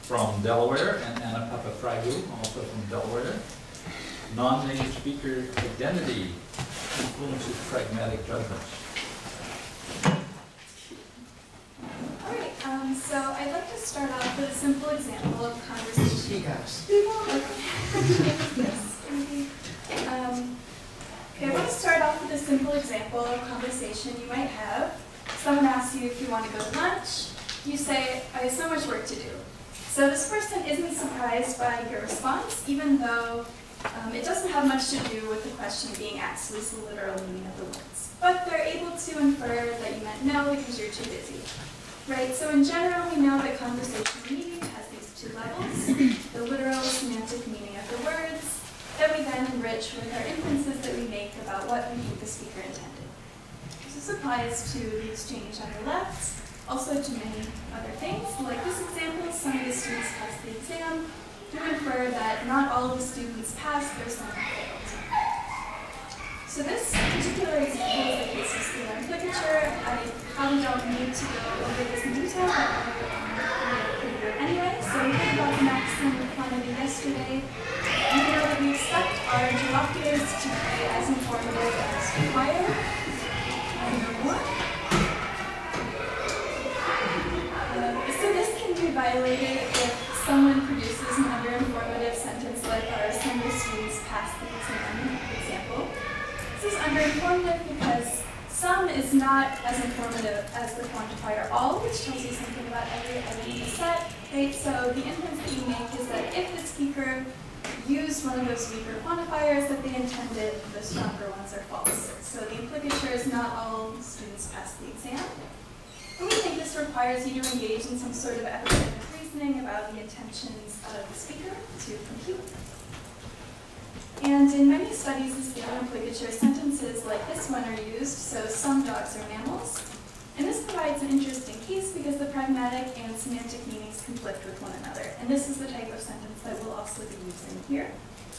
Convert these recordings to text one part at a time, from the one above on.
from Delaware, and Anna Papafragu, also from Delaware. Non-native speaker identity influences pragmatic judgments. All right, so I'd like to start off with a simple example of conversation. Yes. Yes, indeed. Okay, I want to start off with a simple example of conversation you might have. Someone asks you if you want to go to lunch. You say, I have so much work to do. So this person isn't surprised by your response, even though it doesn't have much to do with the question being asked, at least the literal meaning of the words. But they're able to infer that you meant no because you're too busy. Right, so in general, we know that conversation meaning has these two levels, the literal semantic meaning of the words, that we then enrich with our inferences that we make about what we think the speaker intended. This applies to the exchange on the left, also to many other things. Like this example, some of the students passed the exam. You infer that not all of the students passed, or some failed. So this particular example is the case of scalar implicature. I probably don't need to go over this in detail, but I'll go over it anyway. So we heard about the maximum quantity yesterday. We know that we expect our interlocutors to be as informative as required. So this can be violated if someone produces an underinformative sentence like our some of the students passed the exam example. This is underinformative because some is not as informative as the quantifier all, which tells you something about every element in the set. Right? So the inference that you make is that if the speaker used one of those weaker quantifiers, that they intended the stronger ones are false. So the implicature is not all students pass the exam. And we think this requires you to engage in some sort of epistemic reasoning about the intentions of the speaker to compute. And in many studies of scalar implicature, sentences like this one are used, so some dogs are mammals. And this provides an interesting case because the pragmatic and semantic meanings conflict with one another. And this is the type of sentence that we'll also be using here.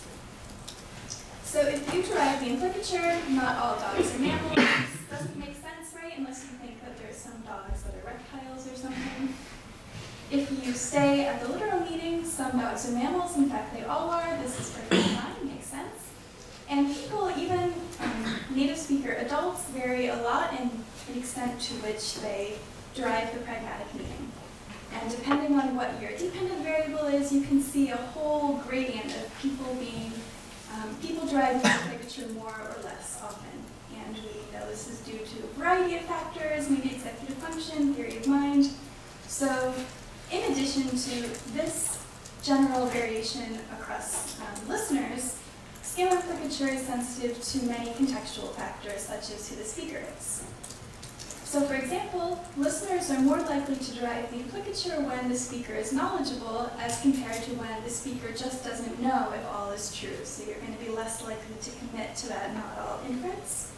So if you derive the implicature, not all dogs are mammals, this doesn't make sense, right? Unless you think that there's some dogs that are reptiles or something. If you stay at the literal meaning, some dogs are mammals, in fact they all are, this is perfectly fine, makes sense. And people, even native speaker adults, vary a lot in the extent to which they derive the pragmatic meaning. And depending on what your dependent variable is, you can see a whole gradient of people being, people deriving the implicature more or less often. And we know this is due to a variety of factors, maybe executive function, theory of mind. So in addition to this general variation across listeners, scalar implicature is sensitive to many contextual factors, such as who the speaker is. So for example, listeners are more likely to derive the implicature when the speaker is knowledgeable as compared to when the speaker just doesn't know if all is true. So you're going to be less likely to commit to that not all inference.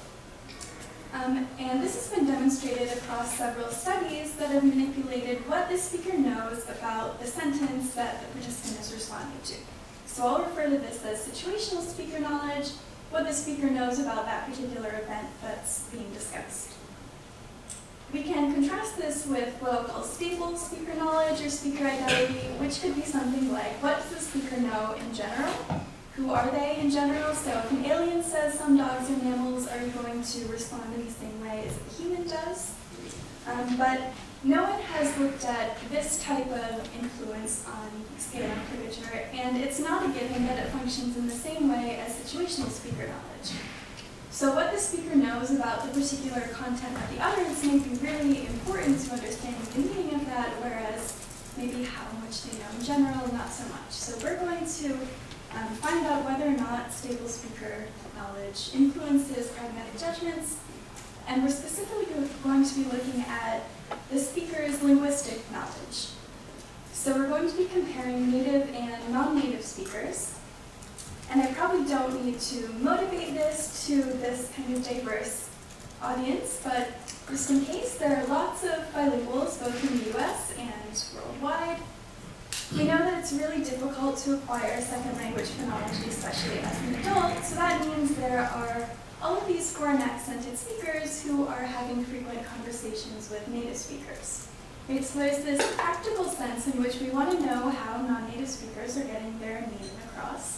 And this has been demonstrated across several studies that have manipulated what the speaker knows about the sentence that the participant is responding to. So I'll refer to this as situational speaker knowledge, what the speaker knows about that particular event that's being discussed. We can contrast this with what I'll call stable speaker knowledge or speaker identity, which could be something like, what does the speaker know in general? Who are they in general? So if an alien says some dogs are mammals, are you going to respond in the same way as a human does? But no one has looked at this type of influence on scalar implicature, and it's not a given that it functions in the same way as situational speaker knowledge. So what the speaker knows about the particular content of the utterance may be really important to understanding the meaning of that, whereas maybe how much they know in general, not so much. So we're going to find out whether or not stable speaker knowledge influences pragmatic judgments, and we're specifically going to be looking at the speaker's linguistic knowledge. So we're going to be comparing native and non-native speakers, and I probably don't need to motivate this to this kind of diverse audience, but just in case, there are lots of bilinguals, both in the US and worldwide. We know that it's really difficult to acquire second language phonology, especially as an adult, so that means there are all of these foreign accented speakers who are having frequent conversations with native speakers. Right, so there's this practical sense sense in which we want to know how non-native speakers are getting their meaning across.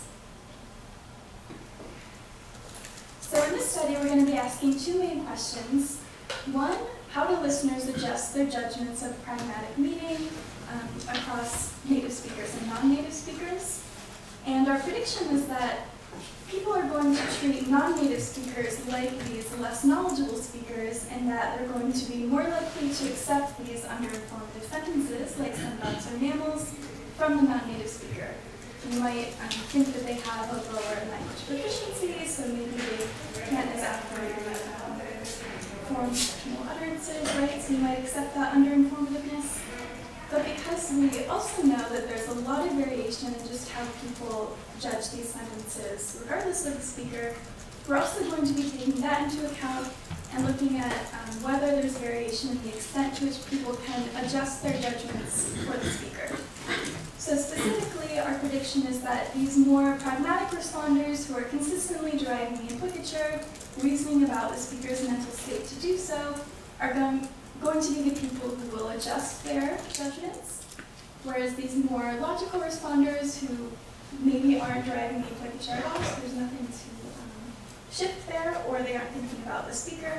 So in this study, we're going to be asking two main questions. One, how do listeners adjust their judgments of pragmatic meaning across native speakers and non-native speakers? And our prediction is that people are going to treat non-native speakers like these less knowledgeable speakers, and that they're going to be more likely to accept these underinformative sentences, like some dogs are mammals, from the non-native speaker. You might think that they have a lower language proficiency, so maybe they can't as accurately form textual utterances, right? So you might accept that underinformativeness. But because we also know that there's a lot of variation in just how people judge these sentences, regardless of the speaker, we're also going to be taking that into account and looking at whether there's variation in the extent to which people can adjust their judgments for the speaker. So specifically, our prediction is that these more pragmatic responders who are consistently deriving the implicature, reasoning about the speaker's mental state to do so, are going to be the people who will adjust their judgments, whereas these more logical responders who maybe aren't deriving the implicature at all, so there's nothing to shift there, or they aren't thinking about the speaker.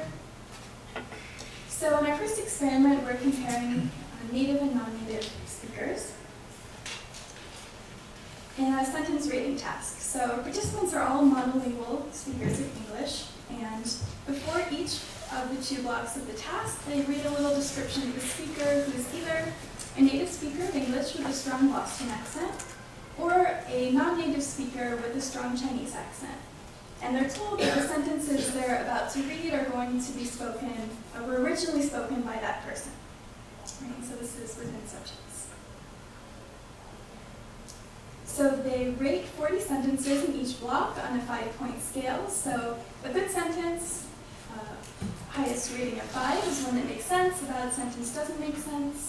So in our first experiment, we're comparing native and non-native speakers in a sentence rating task. So participants are all monolingual speakers of English, and before each of the two blocks of the task, they read a little description of the speaker, who is either a native speaker of English with a strong Boston accent, or a non-native speaker with a strong Chinese accent. And they're told that the sentences they're about to read are going to be spoken, were originally spoken by that person. Right? So this is within subjects. So they rate 40 sentences in each block on a 5-point scale. So a good sentence, highest rating of 5 is one that makes sense, a bad sentence doesn't make sense.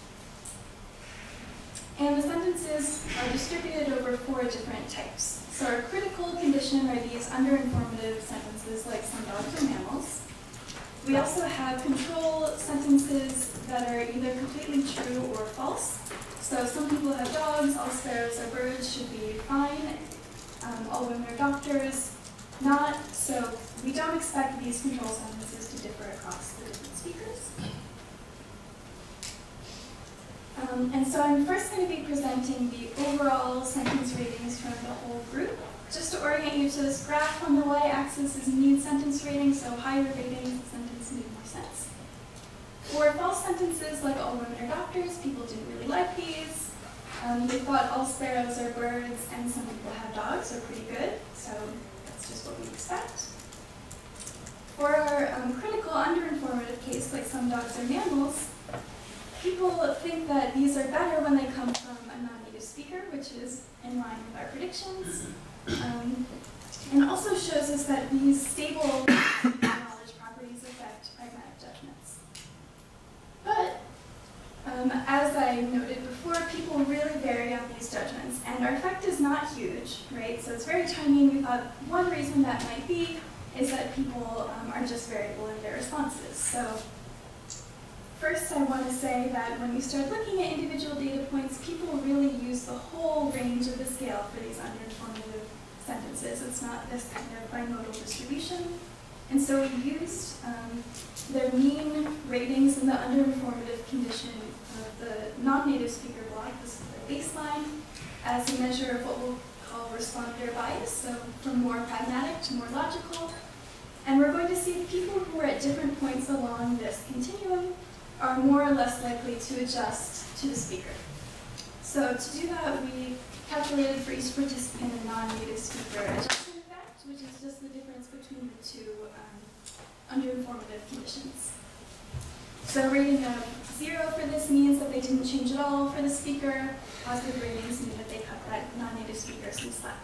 And the sentences are distributed over 4 different types. So our critical condition are these underinformative sentences like some dogs are mammals. We also have control sentences that are either completely true or false. So some people have dogs, all sparrows are birds should be fine, all women are doctors, not. So we don't expect these control sentences to differ across the different speakers. And so I'm first going to be presenting the overall sentence ratings from the whole group. Just to orient you to this graph, on the y-axis is mean sentence rating, so higher ratings, the sentence made more sense. For false sentences like all women are doctors, people didn't really like these. They thought all sparrows are birds and some people have dogs are pretty good, so that's just what we expect. For our critical underinformative case, like some dogs are mammals, people think that these are better when they come from a non-native speaker, which is in line with our predictions. And also shows us that these stable knowledge properties affect pragmatic judgments. But as I noted before, people really vary on these judgments, and our effect is not huge, right? So it's very tiny, and we thought one reason that might be is that people are just variable in their responses. So first, I want to say that when you start looking at individual data points, people really use the whole range of the scale for these underinformative sentences. It's not this kind of bimodal distribution. And so we used their mean ratings in the underinformative condition of the non-native speaker block, this is the baseline, as a measure of what we'll call responder bias, so from more pragmatic to more logical. And we're going to see the people who are at different points along this continuum are more or less likely to adjust to the speaker. So to do that, we calculated for each participant a non-native speaker adjustment effect, which is just the difference between the two underinformative conditions. So a rating of 0 for this means that they didn't change at all for the speaker. Positive ratings mean that they cut that non-native speaker some slack.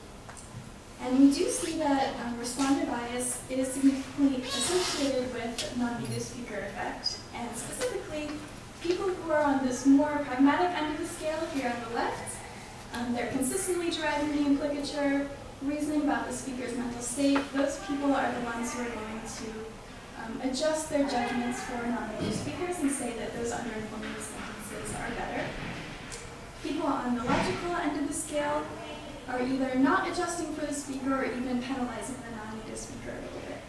And we do see that responder bias is significantly associated with non-native speaker effect. And specifically, people who are on this more pragmatic end of the scale here on the left, they're consistently deriving the implicature, reasoning about the speaker's mental state. Those people are the ones who are going to adjust their judgments for non-native speakers and say that those underinformative sentences are better. on the logical end of the scale are either not adjusting for the speaker or even penalizing the non-native speaker a little bit.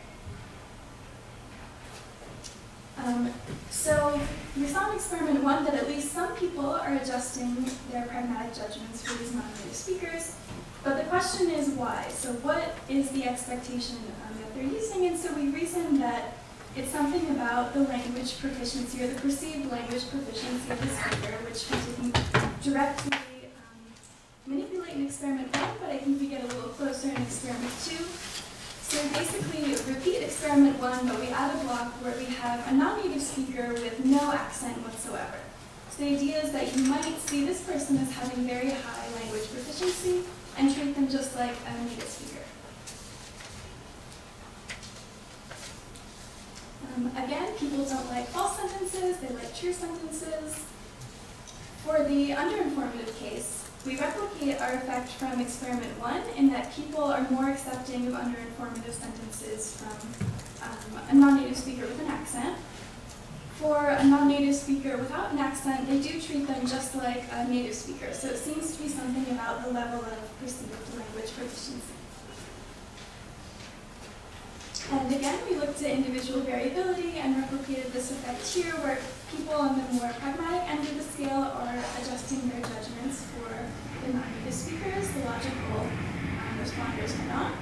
So we saw in experiment 1 that at least some people are adjusting their pragmatic judgments for these non-native speakers, but the question is why? So what is the expectation that they're using? And so we reasoned that it's something about the language proficiency or the perceived language proficiency of the speaker, which we didn't directly manipulate in experiment 1, but I think we get a little closer in experiment 2. So we basically repeat experiment 1, but we add a block where we have a non-native speaker with no accent whatsoever. So the idea is that you might see this person as having very high language proficiency and treat them just like a native speaker. Again, people don't like false sentences, they like true sentences. For the underinformative case, we replicate our effect from experiment 1 in that people are more accepting of underinformative sentences from a non-native speaker with an accent. For a non-native speaker without an accent, they do treat them just like a native speaker. So it seems to be something about the level of perceived language proficiency. And again, we looked at individual variability and replicated this effect here, where people on the more pragmatic end of the scale are adjusting their judgments for the non-native speakers, the logical responders are not.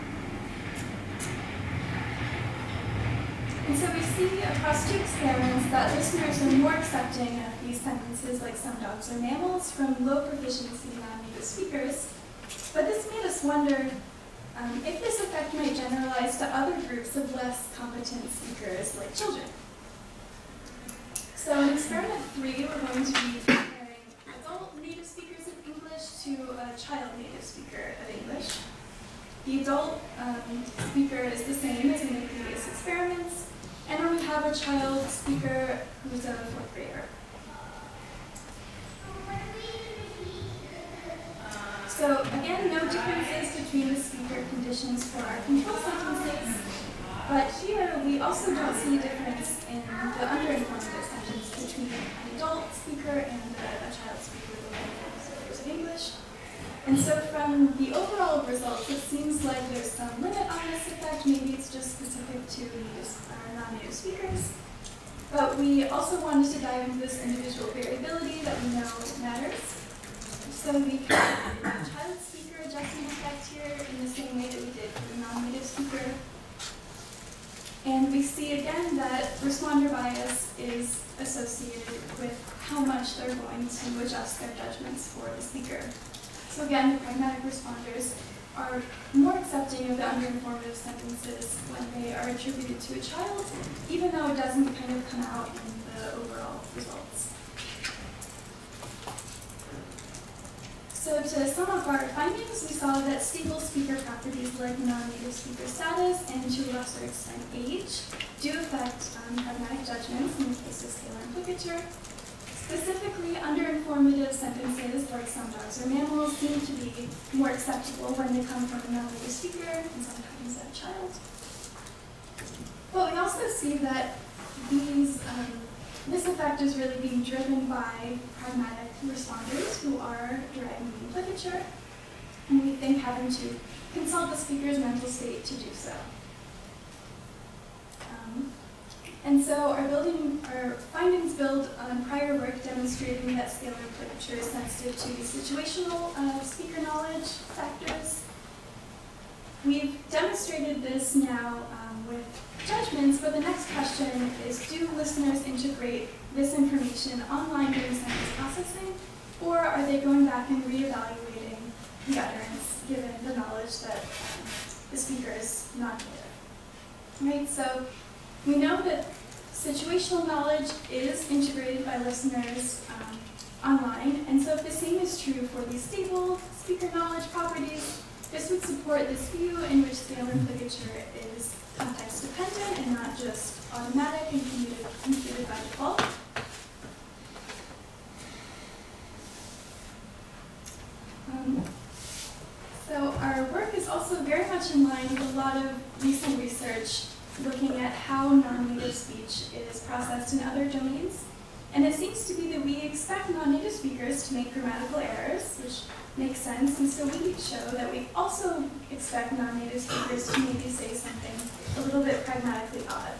And so we see across 2 experiments that listeners are more accepting of these sentences like some dogs are mammals from low proficiency non-native speakers. But this made us wonder if this effect might generalize to other groups of less competent speakers, like children. So in experiment 3, we're going to be comparing adult native speakers of English to a child native speaker of English. The adult speaker is the same as in the previous experiments, and then we have a child speaker who's a 4th grader. So again, no differences between the speaker conditions for our control sentences, but here we also don't see a difference in the underinformative sentence between an adult speaker and a child speaker with underinformative speakers of English. And so from the overall results, it seems like there's some limit on this effect. Maybe it's just specific to non-native speakers. But we also wanted to dive into this individual variability that we know matters. So we created a child speaker adjustment effect here in the same way that we did for the non-native speaker. And we see again that responder bias is associated with how much they're going to adjust their judgments for the speaker. So again, the pragmatic responders are more accepting of the underinformative sentences when they are attributed to a child, even though it doesn't kind of come out in the overall results. So to sum up our findings, we saw that stable speaker properties like non-native speaker status and to a lesser extent age do affect pragmatic judgments in the case of scalar implicature. Specifically, underinformative sentences like some dogs are mammals seem to be more acceptable when they come from a non-native speaker and sometimes a child. But we also see that this effect is really being driven by pragmatic responders who are deriving the implicature, and we think having to consult the speaker's mental state to do so. And so our findings build on prior work demonstrating that scalar implicature is sensitive to situational speaker knowledge factors. We've demonstrated this now with judgments, but the next question is, do listeners integrate this information online during sentence processing, or are they going back and reevaluating the utterance given the knowledge that the speaker is non-native? Right, so we know that situational knowledge is integrated by listeners online, and so if the same is true for these stable speaker knowledge properties, this would support this view in which scalar implicature is context dependent and not just automatic and computed by default. So our work is also very much in line with a lot of recent research looking at how non-native speech is processed in other domains. And it seems to be that we expect non-native speakers to make grammatical errors, which makes sense, and so we show that we also expect non-native speakers to maybe say something a little bit pragmatically odd.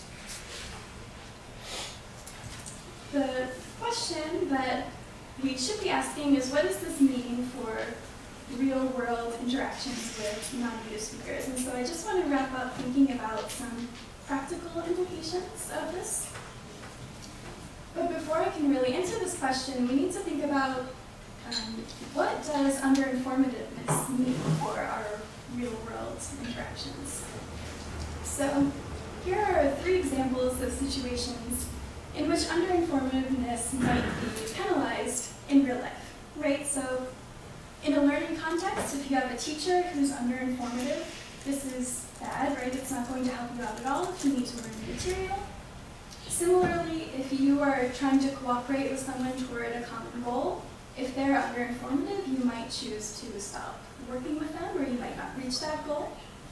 The question that we should be asking is, what does this mean for real-world interactions with non-native speakers? And so I just want to wrap up thinking about some practical implications of this. But before I can really answer this question, we need to think about what does underinformativeness mean for our real-world interactions. So here are 3 examples of situations in which underinformativeness might be penalized in real life, right? So in a learning context, if you have a teacher who's underinformative, this is bad, right? It's not going to help you out at all if you need to learn the material. Similarly, if you are trying to cooperate with someone toward a common goal, if they're underinformative, you might choose to stop working with them, or you might not reach that goal.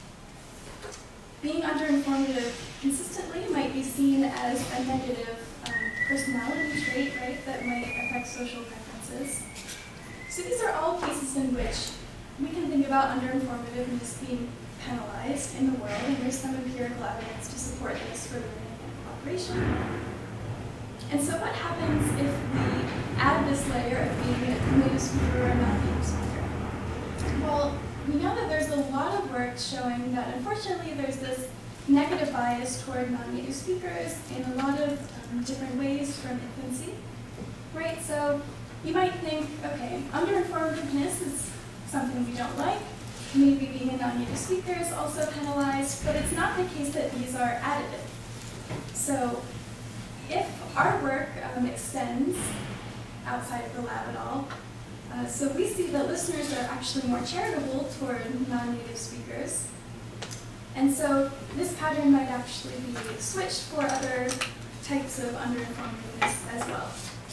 Being underinformative consistently might be seen as a negative personality trait, right, that might affect social preferences. So these are all cases in which we can think about underinformativeness being penalized in the world, and there's some empirical evidence to support this for learning and cooperation. And so what happens if we add this layer of being a native speaker or a non-native speaker? Well, we know that there's a lot of work showing that unfortunately there's this negative bias toward non-native speakers in a lot of different ways from infancy, right? So you might think, okay, underinformativeness is something we don't like. Maybe being a non-native speaker is also penalized, but it's not the case that these are additive. So if our work extends outside of the lab at all, so we see that listeners are actually more charitable toward non-native speakers. And so this pattern might actually be switched for other types of underinformativeness as well.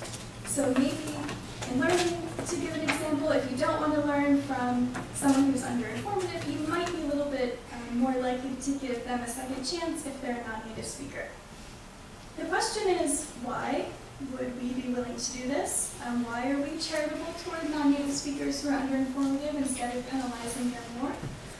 So maybe in learning, to give an example, if you don't want to learn from someone who's underinformative, you might be a little bit more likely to give them a second chance if they're a non-native speaker. The question is, why would we be willing to do this? Why are we charitable toward non-native speakers who are underinformative instead of penalizing them more?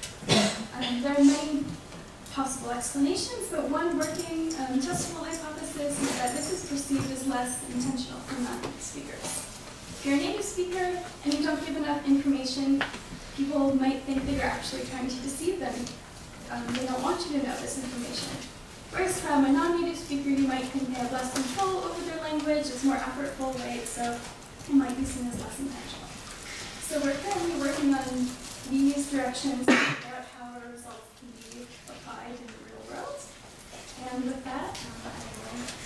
There are many possible explanations, but one working testable hypothesis is that this is perceived as less intentional for non-native speakers. If you're a native speaker and you don't give enough information, people might think that you're actually trying to deceive them. They don't want you to know this information. Whereas from a non-native speaker, you might think they have less control over their language, it's more effortful, right? So it might be seen as less intentional. So we're currently working on these directions to figure out how our results can be applied in the real world. And with that, I will